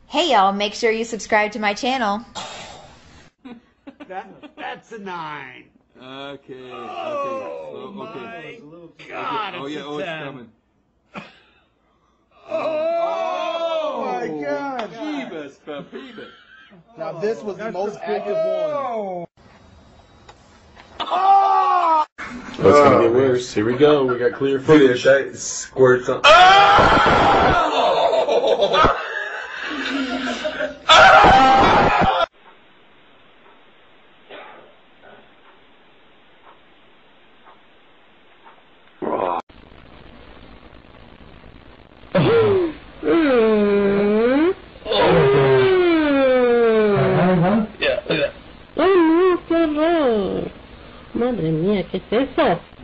Hey y'all, make sure you subscribe to my channel. That's a 9. Okay. Oh, Okay. God, Oh it's yeah, a oh, it's 10. coming. Oh, my God. Jeebus, Peebus. Now this was the most active one. Oh, it's gonna get worse. Here we go. We got clear footage. That squirts on. ¡Oh, no, qué horror! Madre mía, ¿qué es eso?